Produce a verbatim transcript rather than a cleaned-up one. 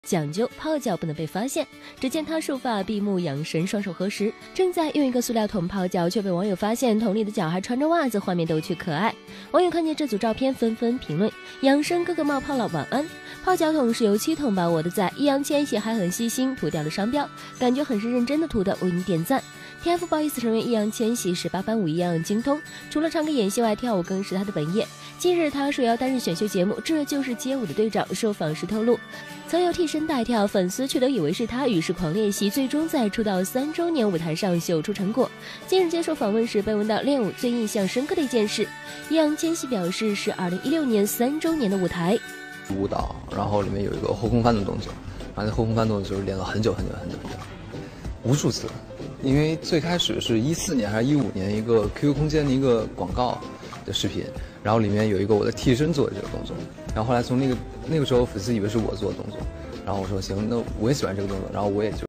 讲究泡脚不能被发现。只见他束发闭目养神，双手合十，正在用一个塑料桶泡脚，却被网友发现桶里的脚还穿着袜子，画面逗趣可爱。网友看见这组照片，纷纷评论：养生哥哥冒泡了，晚安。泡脚桶是由七桶把我的在，易烊千玺还很细心，涂掉了商标，感觉很是认真的涂的，为你点赞。T F BOYS 成员易烊千玺是八般武艺一样精通，除了唱歌演戏外，跳舞更是他的本业。近日他说要担任选秀节目，这就是街舞的队长。受访时透露，曾有替身带跳，粉丝却都以为是他，于是狂练习，最终在出道三周年舞台上秀出成果。近日接受访问时被问到练舞最印象深刻的一件事，易烊千玺表示是二零一六年三周年的舞台舞蹈，然后里面有一个后空翻的动作，然后那后空翻动作就是练了很久很久很久很久，无数次。因为最开始是一四年还是一五年一个 Q Q 空间的一个广告的视频，然后里面有一个我的替身做的这个动作，然后后来从那个那个时候粉丝以为是我做的动作，然后我说行，那我也喜欢这个动作，然后我也就